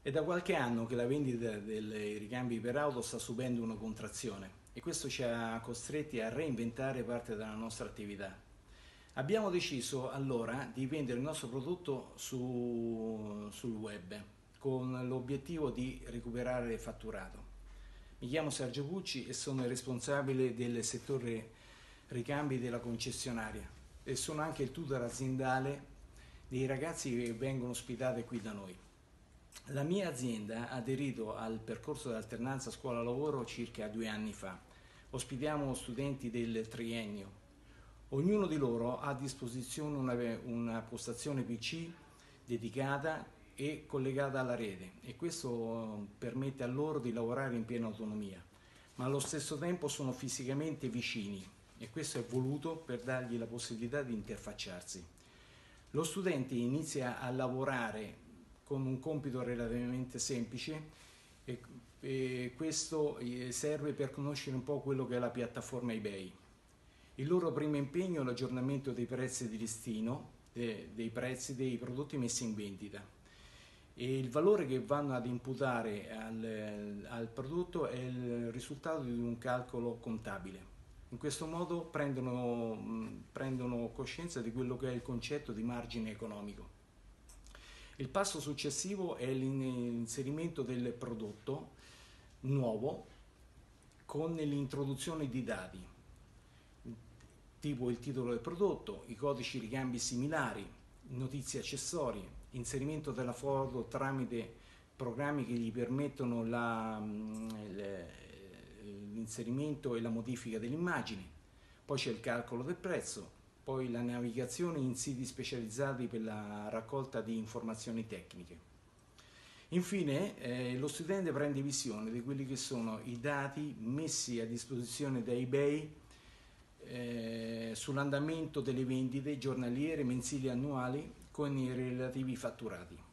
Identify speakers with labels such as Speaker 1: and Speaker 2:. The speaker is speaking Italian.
Speaker 1: È da qualche anno che la vendita dei ricambi per auto sta subendo una contrazione e questo ci ha costretti a reinventare parte della nostra attività. Abbiamo deciso allora di vendere il nostro prodotto sul web con l'obiettivo di recuperare fatturato. Mi chiamo Sergio Pucci e sono il responsabile del settore ricambi della concessionaria e sono anche il tutor aziendale dei ragazzi che vengono ospitati qui da noi. La mia azienda ha aderito al percorso di alternanza scuola-lavoro circa 2 anni fa. Ospitiamo studenti del triennio. Ognuno di loro ha a disposizione una postazione PC dedicata e collegata alla rete e questo permette a loro di lavorare in piena autonomia, ma allo stesso tempo sono fisicamente vicini e questo è voluto per dargli la possibilità di interfacciarsi. Lo studente inizia a lavorare con un compito relativamente semplice e questo serve per conoscere un po' quello che è la piattaforma eBay. Il loro primo impegno è l'aggiornamento dei prezzi di listino, dei prezzi dei prodotti messi in vendita e il valore che vanno ad imputare al prodotto è il risultato di un calcolo contabile. In questo modo prendono coscienza di quello che è il concetto di margine economico. Il passo successivo è l'inserimento del prodotto nuovo con l'introduzione di dati, tipo il titolo del prodotto, i codici ricambi similari, notizie accessorie, inserimento della foto tramite programmi che gli permettono l'inserimento e la modifica dell'immagine, poi c'è il calcolo del prezzo, poi la navigazione in siti specializzati per la raccolta di informazioni tecniche. Infine lo studente prende visione di quelli che sono i dati messi a disposizione da eBay sull'andamento delle vendite giornaliere, mensili e annuali con i relativi fatturati.